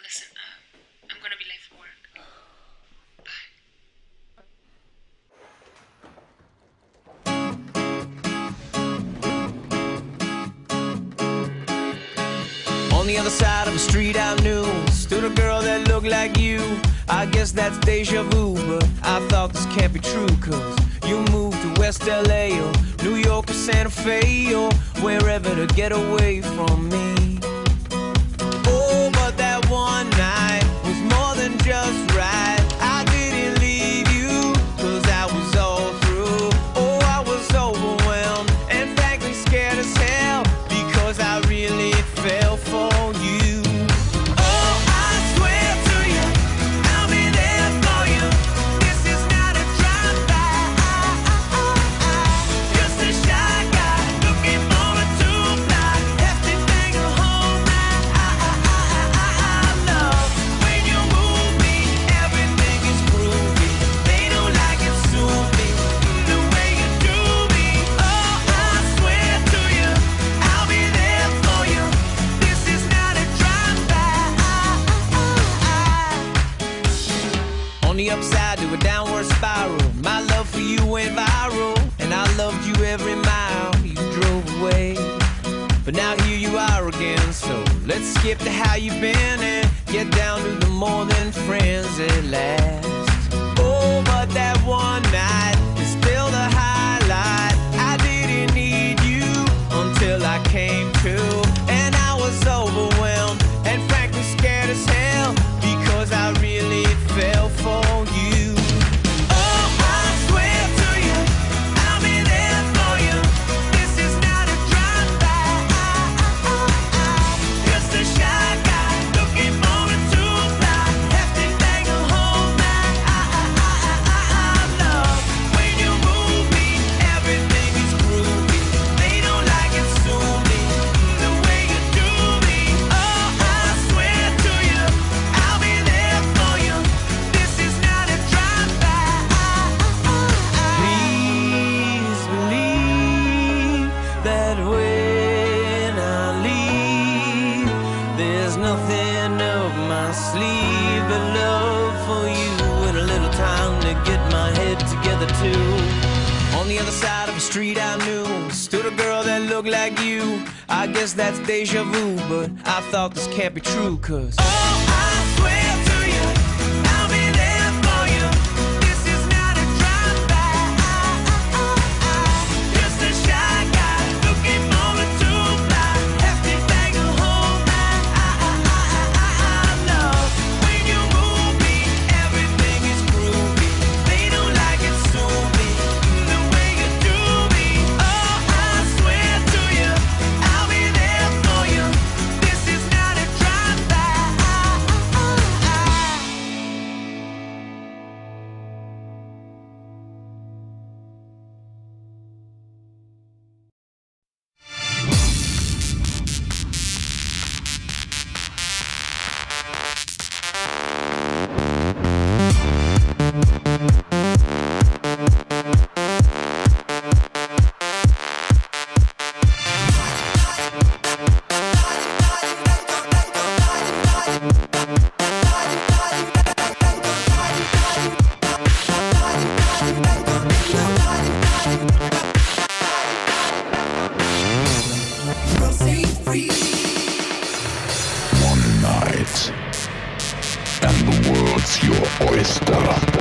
Listen, I'm gonna be late for work. Bye. On the other side of the street I knew stood a girl that looked like you. I guess that's deja vu, but I thought this can't be true, cause you moved to West LA or New York or Santa Fe or wherever to get away from me. Oh, but that one night was more than just right. I didn't leave you, cause I was all through. Oh, I was overwhelmed and frankly scared as hell, because I really fell for you. Oh, I swear to you, I'll be there for you. This is not a drive-by. Just a shy guy looking for a two-fly, hefty thing to hold my love. When you move me, everything is groovy. They don't like it, sue me, the way you do me. Oh, I swear to you, I'll be there for you. This is not a drive-by. On the upside to a downward spiral, my love for you went viral, and I loved you every mile you drove away. But now here you are again, so let's skip to how you've been and get down to the more than friends at last. Oh, but that one night is still the highlight. I didn't need you until I came to, and I was overwhelmed and frankly scared as hell, because I really fell for you. Oh, I swear to you, I'll be there for you. This is not a drive-by. Just a shy guy looking for a two-fly, hefty thing to hold my love. When you move me, everything is groovy. They don't like it, sue me, the way you do me. Oh, I swear to you, I'll be there for you. This is not a drive-by. Please believe that when I leave, there's nothing up my sleeve but love for you and a little time to get my head together too. On the other side of the street I knew stood a girl that looked like you. I guess that's deja vu, but I thought this can't be true, cause oh, I swear to you, I'll be there for you. This is not a drive-by. Just a shy guy looking for a two-fly, hefty thing to hold my love. When you move me, everything is groovy. They don't like it, sue me, the way you do me. Oh, I swear to you, I'll be there for you. This is not a drive-by. One night, and the world's your oyster.